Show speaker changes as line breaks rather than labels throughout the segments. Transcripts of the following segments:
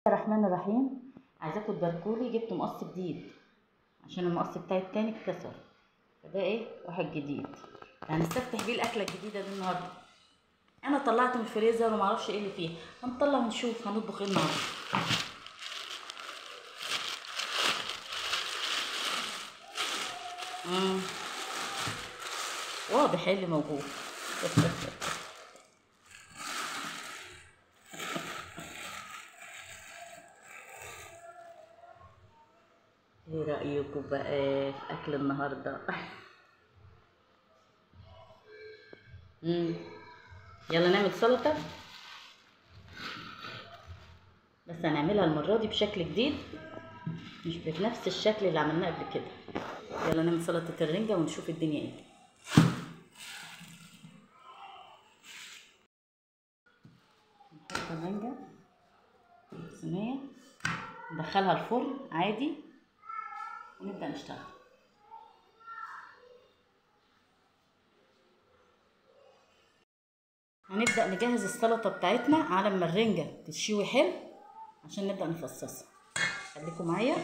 الرحمن الرحيم. عايزاكم تباركولي، جبت مقص جديد عشان المقص بتاعي التاني اتكسر، فده ايه واحد جديد. هنستفتح بيه الاكله الجديده دي النهارده. انا طلعت من الفريزر ومعرفش ايه اللي فيه، هنطلع ونشوف هنطبخ ايه النهارده. واضح ايه اللي موجود. ايه رايكم بقى في اكل النهارده؟ يلا نعمل سلطه، بس هنعملها المره دي بشكل جديد، مش بنفس الشكل اللي عملناه قبل كده. يلا نعمل سلطه الرنجه ونشوف الدنيا ايه. نحط الرنجه في صينيه، ندخلها الفرن عادي ونبدا نشتغل. هنبدا نجهز السلطه بتاعتنا على ما الرنجه تتشوي حلو عشان نبدا نفصصها. خليكم معايا.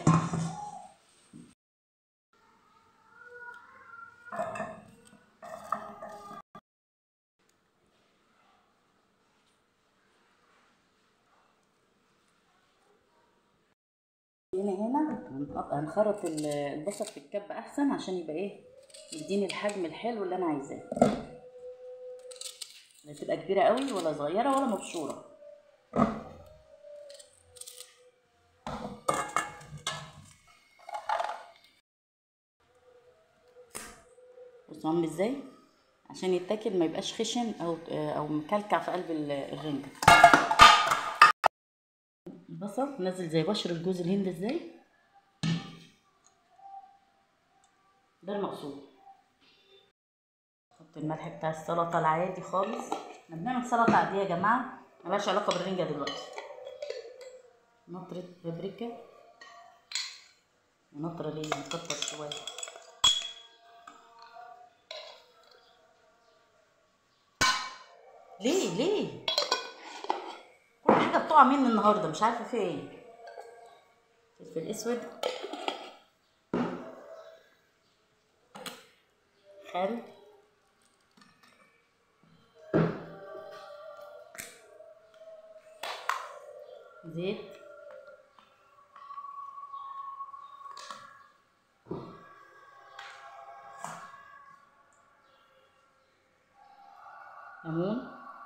هنا هنخرط البصل في الكب احسن عشان يبقى ايه، يديني الحجم الحلو اللي انا عايزاه. لا تبقى كبيره قوي ولا صغيره ولا مبشوره. بصوا عامل ازاي عشان يتاكل ما يبقاش خشن او مكلكع في قلب الرنجه. البصل نازل زي بشر الجوز الهند ازاي، ده المقصود. نحط الملح بتاع السلطه العادي خالص، احنا بنعمل سلطه عاديه يا جماعه ملهاش علاقه بالرنجه دلوقتي. نطره بابريكا، ونطره ليه نكتر شويه. ليه كل حاجه بتقع مني النهارده مش عارفه في ايه. فلفل اسود، خل، زيت، ليمون،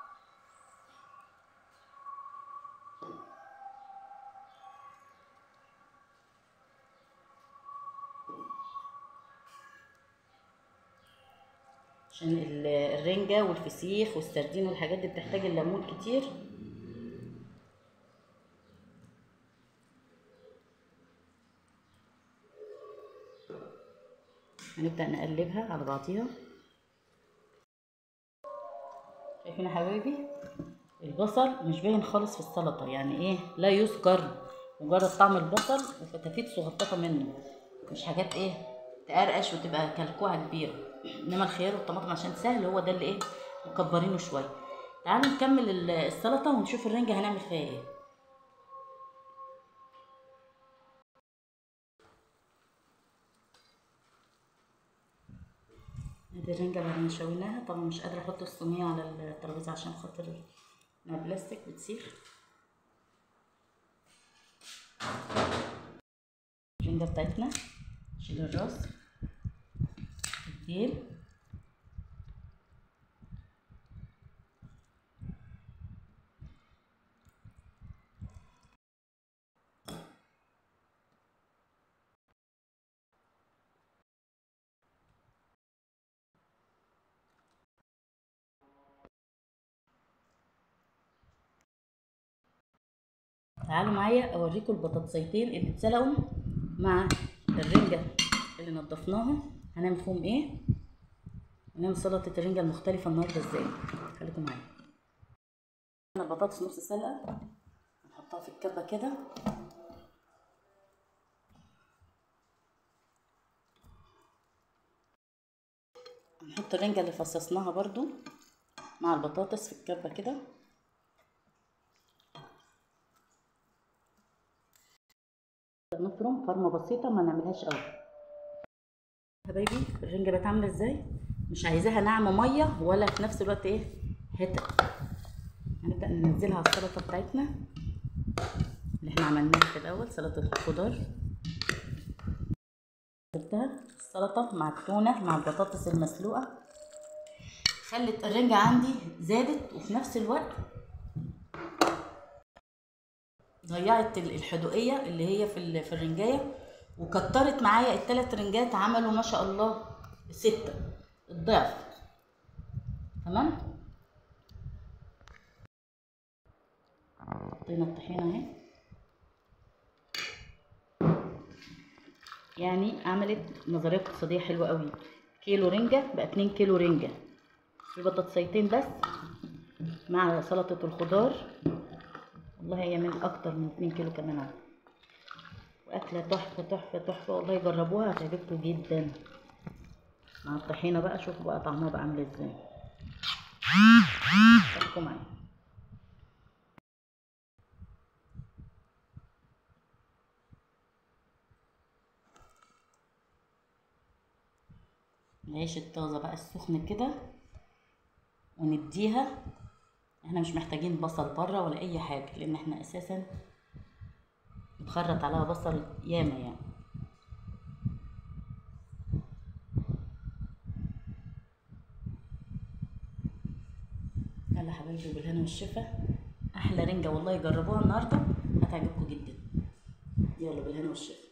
عشان الرنجة والفسيخ والسردين والحاجات دي بتحتاج الليمون كتير. هنبدأ نقلبها على بعضيها. شايفين يا حبايبي البصل مش باين خالص في السلطة، يعني ايه لا يذكر، مجرد طعم البصل وفتافيت صغنططة منه، مش حاجات ايه تقرقش وتبقى كلكوعة كبيرة. انما الخيار والطماطم عشان سهل هو ده اللي ايه مكبرينه شوية. تعالوا نكمل السلطة ونشوف الرنجة هنعمل فيها ايه. ادي الرنجة بعد ما شويناها، طبعا مش قادرة احط الصينية على الترابيزة عشان خاطر انها بلاستيك بتسيح. الرنجة بتاعتنا نشيل الراس، الديل، تعالوا معايا اوريكم البطاطسيتين اللي اتسلقوا مع الرنجة اللي نضفناها هنعمل فيهم ايه، ونعمل سلطة الرنجة المختلفة النهارده ازاي. خليكم معايا. البطاطس نص سلقة نحطها في الكبة كده، نحط الرنجة اللي فصصناها برضو مع البطاطس في الكبة كده. نفرم فرمه بسيطه، ما نعملهاش قوي. حبايبي الرنجه بقت عامله ازاي؟ مش عايزاها ناعمه ميه ولا في نفس الوقت ايه هتا. هنبدا ننزلها على السلطه بتاعتنا اللي احنا عملناها في الاول، سلطه الخضار. نزلتها السلطه مع التونه مع البطاطس المسلوقه، خلت الرنجه عندي زادت، وفي نفس الوقت ضيعت الحدوقيه اللي هي في الرنجايه، وكترت معايا ال3 رنجات عملوا ما شاء الله 6 الضعف. تمام. حطينا الطحينه اهي، يعني عملت نظريه اقتصاديه حلوه قوي. كيلو رنجه بقى 2 كيلو رنجه في بطاطسيتين بس مع سلطه الخضار. والله هي من اكتر من 2 كيلو كمان عندي. واكله تحفه تحفه تحفه، والله جربوها هتعجبكم جدا مع الطحينه بقى. شوفوا بقى طعمها بقى عامل ازاي، احكوا معايا. العيش الطازه بقى السخن كده ونديها. احنا مش محتاجين بصل بره ولا اي حاجه، لان احنا اساسا متخرط عليها بصل ياما يعني. يلا حبايبي بالهنا والشفا، احلى رنجه والله جربوها النهارده هتعجبكم جدا. يلا بالهنا والشفا.